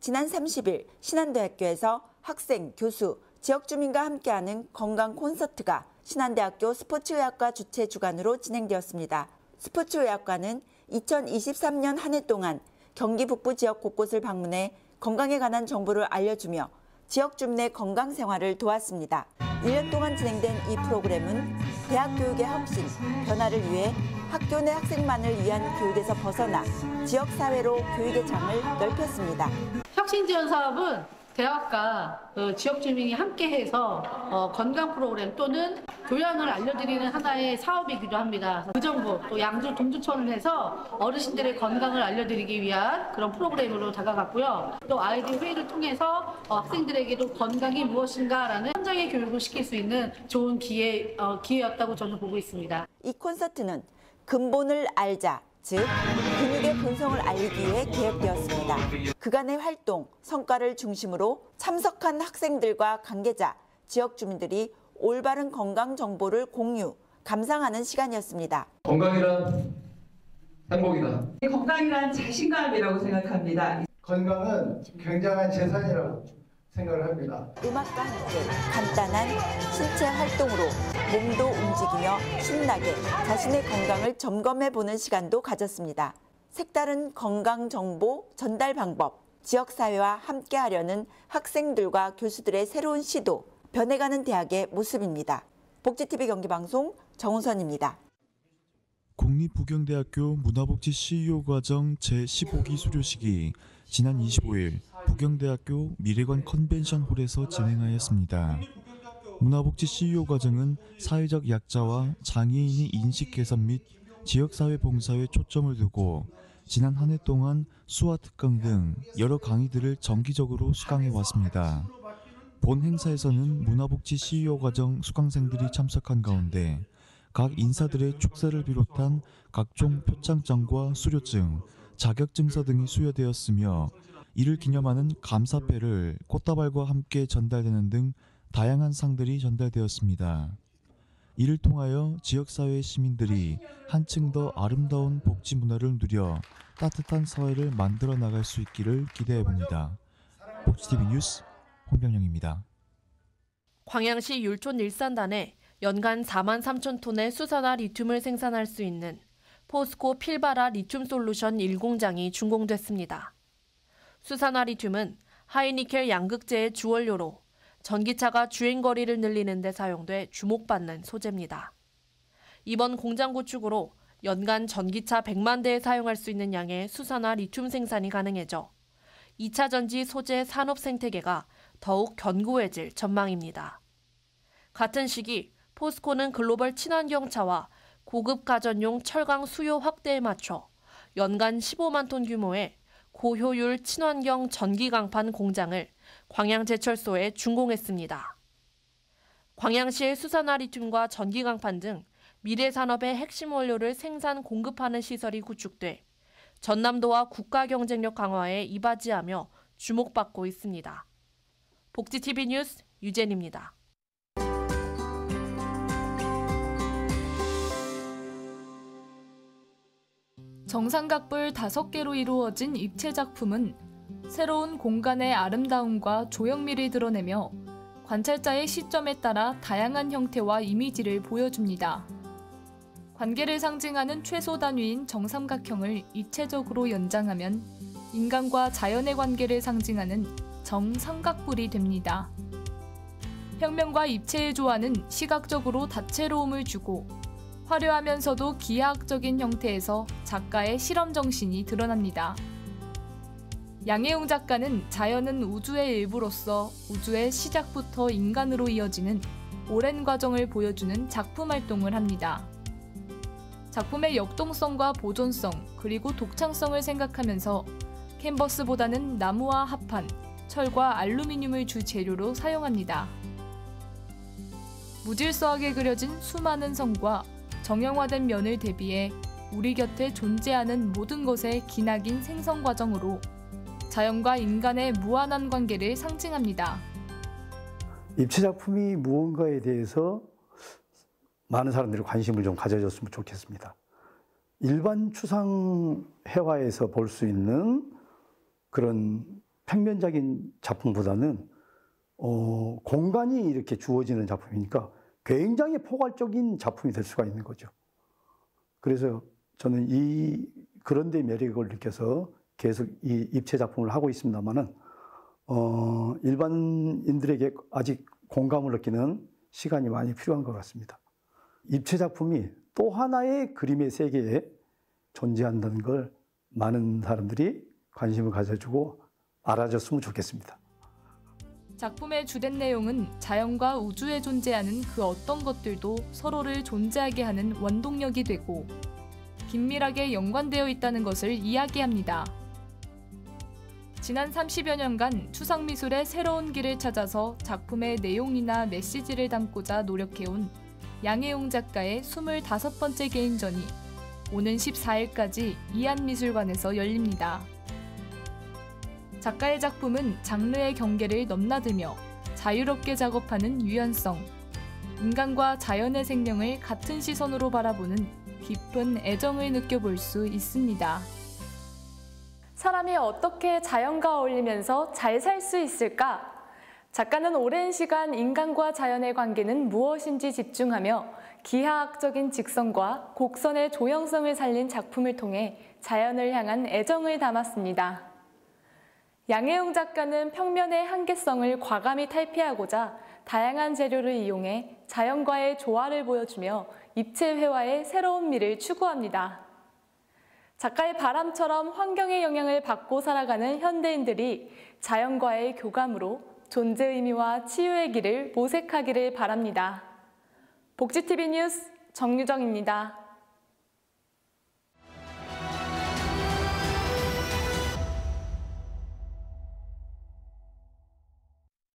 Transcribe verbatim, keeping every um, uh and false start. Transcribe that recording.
지난 삼십 일 신안대학교에서 학생, 교수, 지역 주민과 함께하는 건강 콘서트가 신안대학교 스포츠의학과 주최 주관으로 진행되었습니다. 스포츠의학과는 이천이십삼 년 한 해 동안 경기 북부 지역 곳곳을 방문해 건강에 관한 정보를 알려주며 지역 주민의 건강 생활을 도왔습니다. 일 년 동안 진행된 이 프로그램은 대학 교육의 혁신, 변화를 위해 학교 내 학생만을 위한 교육에서 벗어나 지역사회로 교육의 장을 넓혔습니다. 혁신 지원 사업은 대학과 그 지역 주민이 함께해서 어, 건강 프로그램 또는 교양을 알려드리는 하나의 사업이기도 합니다. 의정부 또 양주 동주천을 해서 어르신들의 건강을 알려드리기 위한 그런 프로그램으로 다가갔고요. 또 아이들 회의를 통해서 어, 학생들에게도 건강이 무엇인가라는 현장의 교육을 시킬 수 있는 좋은 기회, 어, 기회였다고 저는 보고 있습니다. 이 콘서트는 근본을 알자, 즉 근육의 본성을 알리기 위해 기획되었습니다. 그간의 활동, 성과를 중심으로 참석한 학생들과 관계자, 지역 주민들이 올바른 건강 정보를 공유, 감상하는 시간이었습니다. 건강이란 행복이다. 건강이란 자신감이라고 생각합니다. 건강은 굉장한 재산이라고 생각을 합니다. 음악과 함께 간단한 신체 활동으로 몸도 움직이며 신나게 자신의 건강을 점검해보는 시간도 가졌습니다. 색다른 건강 정보 전달 방법, 지역사회와 함께하려는 학생들과 교수들의 새로운 시도, 변해가는 대학의 모습입니다. 복지티비 경기방송 정우선입니다. 국립부경대학교 문화복지 씨이오 과정 제십오 기 수료식이 지난 이십오 일 부경대학교 미래관 컨벤션홀에서 진행하였습니다. 문화복지 씨이오 과정은 사회적 약자와 장애인의 인식 개선 및 지역사회 봉사에 초점을 두고 지난 한 해 동안 수화 특강 등 여러 강의들을 정기적으로 수강해 왔습니다. 본 행사에서는 문화복지 씨이오 과정 수강생들이 참석한 가운데 각 인사들의 축사를 비롯한 각종 표창장과 수료증, 자격증서 등이 수여되었으며 이를 기념하는 감사패를 꽃다발과 함께 전달되는 등 다양한 상들이 전달되었습니다. 이를 통하여 지역사회 시민들이 한층 더 아름다운 복지 문화를 누려 따뜻한 사회를 만들어 나갈 수 있기를 기대해봅니다. 복지티비 뉴스 홍병영입니다. 광양시 율촌 일산단에 연간 사만 삼천 톤의 수산화 리튬을 생산할 수 있는 포스코 필바라 리튬 솔루션 일 공장이 준공됐습니다. 수산화 리튬은 하이니켈 양극재의 주원료로 전기차가 주행거리를 늘리는 데 사용돼 주목받는 소재입니다. 이번 공장 구축으로 연간 전기차 백만 대에 사용할 수 있는 양의 수산화 리튬 생산이 가능해져 이 차 전지 소재 산업 생태계가 더욱 견고해질 전망입니다. 같은 시기 포스코는 글로벌 친환경차와 고급 가전용 철강 수요 확대에 맞춰 연간 십오만 톤 규모의 고효율 친환경 전기 강판 공장을 광양제철소에 준공했습니다. 광양시의 수산화 리튬과 전기 강판 등 미래 산업의 핵심 원료를 생산 공급하는 시설이 구축돼 전남도와 국가 경쟁력 강화에 이바지하며 주목받고 있습니다. 복지티비 뉴스 유진입니다. 정삼각뿔 다섯 개로 이루어진 입체 작품은 새로운 공간의 아름다움과 조형미를 드러내며 관찰자의 시점에 따라 다양한 형태와 이미지를 보여줍니다. 관계를 상징하는 최소 단위인 정삼각형을 입체적으로 연장하면 인간과 자연의 관계를 상징하는 정삼각뿔이 됩니다. 평면과 입체의 조화는 시각적으로 다채로움을 주고 화려하면서도 기하학적인 형태에서 작가의 실험 정신이 드러납니다. 양혜웅 작가는 자연은 우주의 일부로서 우주의 시작부터 인간으로 이어지는 오랜 과정을 보여주는 작품 활동을 합니다. 작품의 역동성과 보존성 그리고 독창성을 생각하면서 캔버스보다는 나무와 합판, 철과 알루미늄을 주 재료로 사용합니다. 무질서하게 그려진 수많은 성과 정형화된 면을 대비해 우리 곁에 존재하는 모든 것의 기나긴 생성 과정으로 자연과 인간의 무한한 관계를 상징합니다. 입체 작품이 무언가에 대해서 많은 사람들이 관심을 좀 가져줬으면 좋겠습니다. 일반 추상 회화에서 볼 수 있는 그런 평면적인 작품보다는 어, 공간이 이렇게 주어지는 작품이니까 굉장히 포괄적인 작품이 될 수가 있는 거죠. 그래서 저는 이 그런 데 매력을 느껴서 계속 이 입체 작품을 하고 있습니다만은 어, 일반인들에게 아직 공감을 느끼는 시간이 많이 필요한 것 같습니다. 입체 작품이 또 하나의 그림의 세계에 존재한다는 걸 많은 사람들이 관심을 가져주고 알아줬으면 좋겠습니다. 작품의 주된 내용은 자연과 우주에 존재하는 그 어떤 것들도 서로를 존재하게 하는 원동력이 되고 긴밀하게 연관되어 있다는 것을 이야기합니다. 지난 삼십여 년간 추상미술의 새로운 길을 찾아서 작품의 내용이나 메시지를 담고자 노력해온 양혜용 작가의 스물다섯 번째 개인전이 오는 십사 일까지 이한미술관에서 열립니다. 작가의 작품은 장르의 경계를 넘나들며 자유롭게 작업하는 유연성, 인간과 자연의 생명을 같은 시선으로 바라보는 깊은 애정을 느껴볼 수 있습니다. 사람이 어떻게 자연과 어울리면서 잘 살 수 있을까? 작가는 오랜 시간 인간과 자연의 관계는 무엇인지 집중하며 기하학적인 직선과 곡선의 조형성을 살린 작품을 통해 자연을 향한 애정을 담았습니다. 양혜용 작가는 평면의 한계성을 과감히 탈피하고자 다양한 재료를 이용해 자연과의 조화를 보여주며 입체 회화의 새로운 미를 추구합니다. 작가의 바람처럼 환경의 영향을 받고 살아가는 현대인들이 자연과의 교감으로 존재 의미와 치유의 길을 모색하기를 바랍니다. 복지티비 뉴스 정유정입니다.